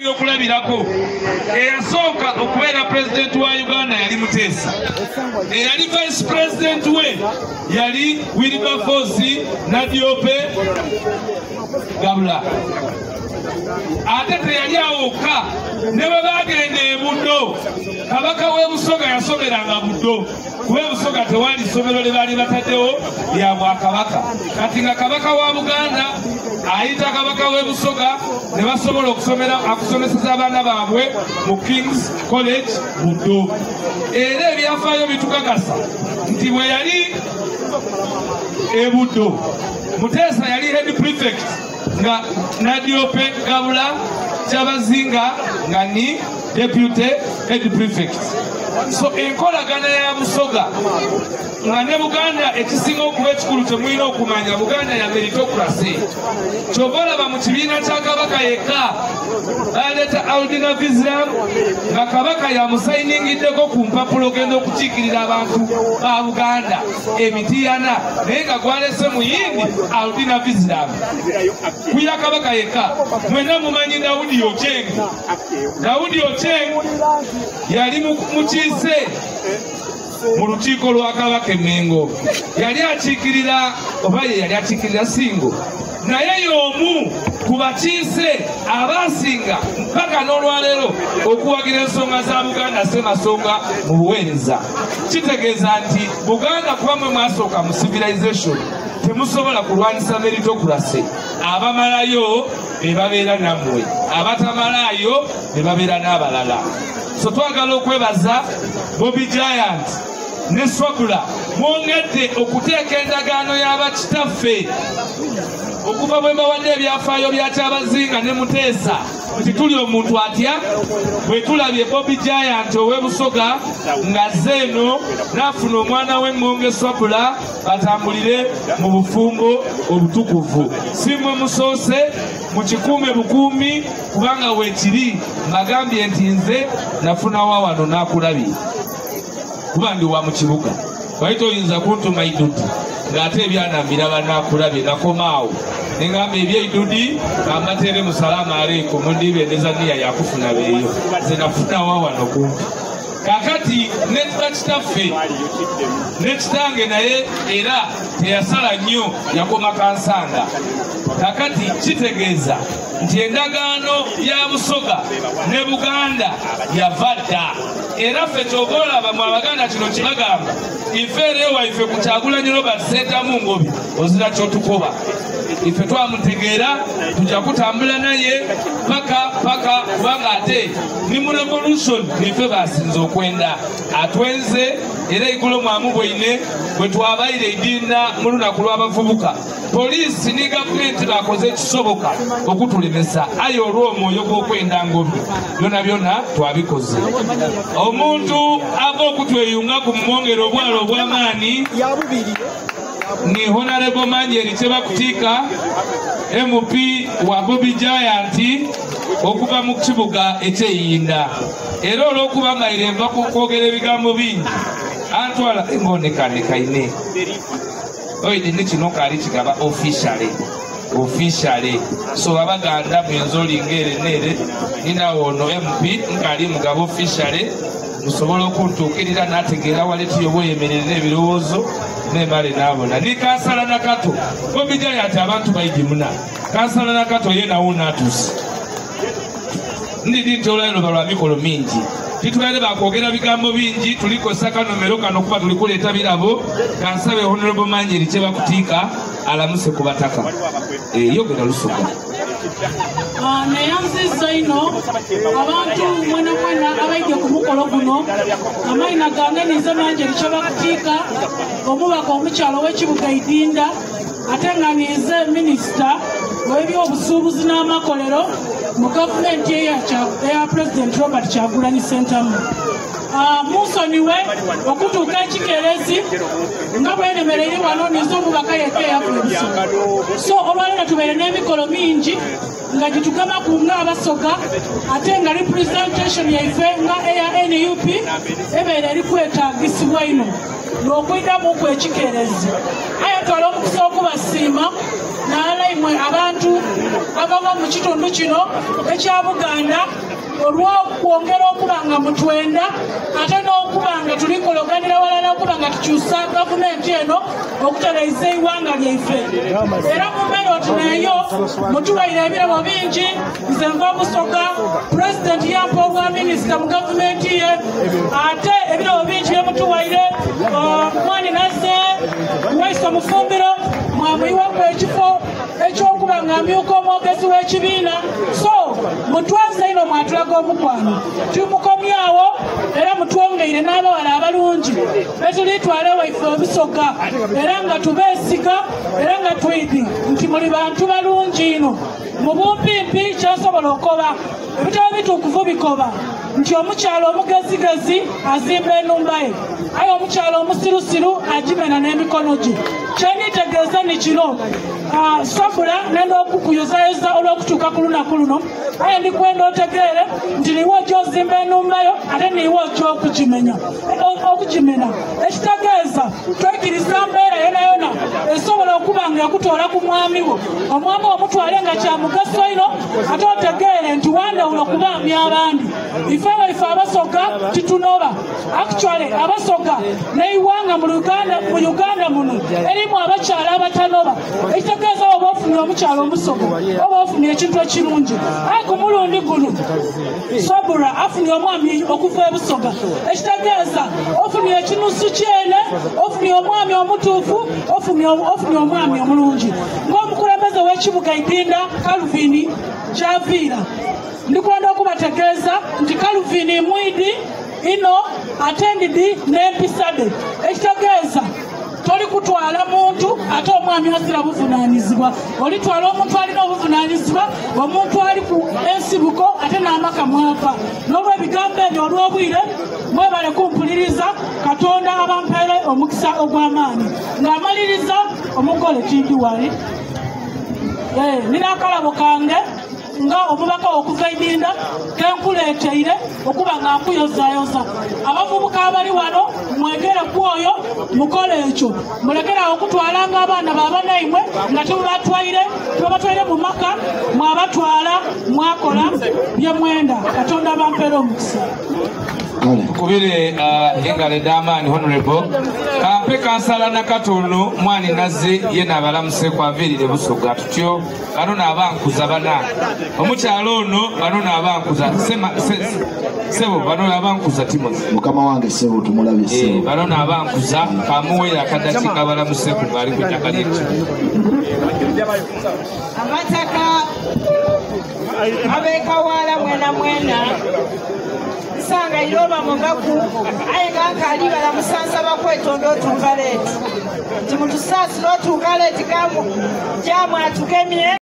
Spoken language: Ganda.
Yokulabirako eyasooka okubeera president wa Uganda yali Muteesa, eyali vice president we yali Wilberforce Nadiope Gabula. Ate teyali awoka ne bwe bagenda e Buddo, kabaka w'e Busoga yasomeranga Buddo, kuba e Busoga tewali ssomero lye baali bataddewo lya Bwakabaka. Kati nga kabaka wa Buganda ayita kabaka w'e Busoga ne basobola okusomeseza abaana baabwe mu King's College Buddo. Era ebyafaayo bitukakasa nti bwe yali e Buddo, Muteesa yali head prefect nga Nadiope Gabula Kyabazinga nga ni deputy head prefect. So enkolagana ya Busoga nga ne Buganda ekisinga okuba ekikulu temulina okumanya, Buganda ya meritocracy. Kyova olaba mu kibiina kya kabaka yekka baleeta Aldina Visram nga kabaka yamusayiningiddeko ku mpapulo ogenda okukiikirira abantu ba Buganda emitiyana, naye nga gwalese muyindi Aldina Visram kuya kabaka yekka. Mwena mumanyi Daudi Ochieng. Daudi Ochieng yali mukiise mu lukiiko lwa kabaka Mengo, yali akiikirira oba ye yali akiikirira Singo, naye y'omu ku bakiise abasinga mpaka n'olwaleero okuwagira ensonga za Buganda Ssemasonga mu buweereza. Kitegeeza nti Buganda kuba mwe mwasooka mu civilization temusobola kulwanisa meritocracy. Abamalayo be babeera nammwe, abatamalaayo be babeera n'abalala. So twagala okwebaza Bobby Giant ne Swabula mwongedde okuteeka endagaano y'abakitaffe okuva bwe mbawadde ebyafaayo bya Kyabazinga ne Muteesa nti tuli omuntu atya. Bwe tulabye Bobby Giant ow'e Busoga ng'azze eno n'afuna omwana we Ngonge Swabula batambulire mu bufumbo obutukuvu. Si mmwe musoose mukikuume bukuumi kubanga weekiri mbagambye nti nze nafunawa wano n'akulabye kuba ndi wa mu kibuga. Wayita oyinza kuntuma Idudi ng'ate ebyanambira banaakulabye nakomaawo neŋŋamba ebyeidudi ambateere mu salama aleeko mundiibendeza niya yakufuna beeyo, nze nafunawa wano kumpi. Kakati ne bakitaffe ne kitange naye era teyasala nnyo yakoma kansanga. Kakati kitegeeza nti endagaano ya Busoga ne Buganda yava dda. Era ffe ky'oba olaba mu Abaganda kino kibagamba, ife era ewaife ku Kyagulanyi Robert Ssentamu Ngobi ozira ky'otukoba. Ife twamutegeera tujja kutambula naye paka kubanga ate ni mu revolution nife basinze okwenda atwenze. Era igulo mwamu bwine bwe twabaire edinda mu lunaku lw'abavubuka, poliisi ne gavumenti bakoze ekisoboka okutulemesa, aye olw'omwoyo gw'okwenda Ngobi byonna byonna twabikoze. Omuntu ava okutweyunga ku mwongero obwalo obw'amaanyi ni Honorable Manjeri Kyebakutiika MP wa Bobby Giant okuva mu kibuga ekyeyinda. Era olw'okuba nga iremba kwogera ebigambo bingi antwala engonekaaneka ine oidi ni kino kaali kigaba officially. So Abaganda muyinza olinga ere neere ninawo ono MP nkaali mugaba officially musobola okuntuukirira n'ategeera wali tuyoba oyemerera ebirowoozo nemale n'abona. Ni kansala Nakato Bobby Giant abantu bayigimuna kansala Nakato ye nawo n'atuuse ndidi nti olwaleero balwa mikolo mingi titubaire bakwogera bigambo bingi tulikozesa kanomero kano kuba tulikuleeta birabo. Kansabe Honorable Manjeri Kyebakutiika alamuse ku bataka yogera Lusuga. Neyanziza ino abantu mwena abaijja ku mukolo guno amayina gange nize Manjeri Kyebakutiika omubaka omukyalo w'ekibuga Idinda ate nga nize minisita w'ebyobusuubuzi n'amakolero mu gavumenti eya President Robert Kyagulanyi Ssentamu. Munsonyiwe okutuuka ekikeerezi nga bwenemereire wano nize omubaka yekka eyafa Busoga. So olwaleero tubeere n'emikolo mingi nga gitugama ku nga abasoga ate nga representation yaife nga ANUP ebeera eri kwetaagisibwa ino n'okwidamu kwekikeerezi aye twala omukisa okubasiima n'alaimwe abantu abava mu kitundu kino ekya Buganda olw'okwongera okuba nga mutwenda ate n'okuba nga tulikologanira walala okuba nga tukyusa gavumenti eno okutereeza eiwanga lyaife era mu meroti neeyo mutuwaire ebirabo bingi nze nva Busoga pulezidenti yampa obwa minisita mu gavumenti ye ate ebirabo bingi byemutuwaire Emwanyi nazze Waiswa mufumbiro mwamuyiwaku ekifo ekyokuba nga amyuka omwogezi w'ekibiina so mutwaze ino mwatulaga omukwano tumukomyawo era mutwongeire n'abawala abalungi betulitwala waife Obusoga era nga tubeesiga era nga twidi nti muli bantu balungi ino mu bumpimpi kyasobola okoba ebitabo bituukuvu bikoba nti omukyalo omugezigezi azimba enumba ye aye omukyalo omusirusiru agimena n'emikono gye kyenitegeeza ni kino sabula nenda okukuyozayoza olw'okutuuka ku lunaku luno aye ndikwenda otegeere nti niwe ojja ozimba enumbayo ate niwe ojja okugimena ekitegeeza twekiriza mbeera yonayona esobola okuba nga ekutoola ku mwami wo omwami omutwale nga kyamugaso ino ate otegeere nti wandawulo kubaamya abandi ife Abasoga titunoba actually Abasoga neiwanga mu Uganda muno erimu abakyala abatanoba ekitegeeza oba ofunye omukyalo omusoga oba ofunye ekintu ekirungi aye ku mulundi guno Sabura afunye omwami okuva e Busoga ekitegeeza ofunye ekinusu kyene ofunye omwami omutuufu ofunye omwami omulungi ng'omukulembeze w'ekibuga Idinda Calvin Javiira ndikwenda okubategeeza nti Calvin Mwidi ino attended n'empisade ekitegeeza toli kutwala muntu ate omwami asira buvunaanyizibwa olitwala omuntu alina obuvunaanyizibwa omuntu ali ku ensibuko ate n'amaka mwava n'olw'ebigambo ebyo olw'obwire mwebale kumpuliriza Katonda abampeere omukisa ogw'amaanyi ng'amaliriza omugole Tindi wali nina akalabo kange nga omubaka okuva Idinda kenkuleeteire okuba nga nkuyozayoza abavubuka abali wano mwegere kwoyo mukole ekyo mulekerawo okutwalanga abaana babanaimwe nga tubabatwaire mu maka mwabatwala mwakola bye mwenda Katonda bampeere omukisa kubire engalo ed'amaanyi honorable kampe kansala nakatono mwani nazze ye n'abalamuse kwaviirire Busoga tutyo bano n'abankuza bana omukyalo ono bano n'abankuza sebo bano n'abankuza Timothy mukama wange sebo tumulabye sebo bano n'abankuza kamuweera akadakiika balamuse ku bali ku ttaka ly'ekibuga amataka ab'ekawala mwena sanga iroba mugaku aye nga ali balamusansa bakwetonda otuuka leeti nti mutusaasira otuuka leeti jamu atukemye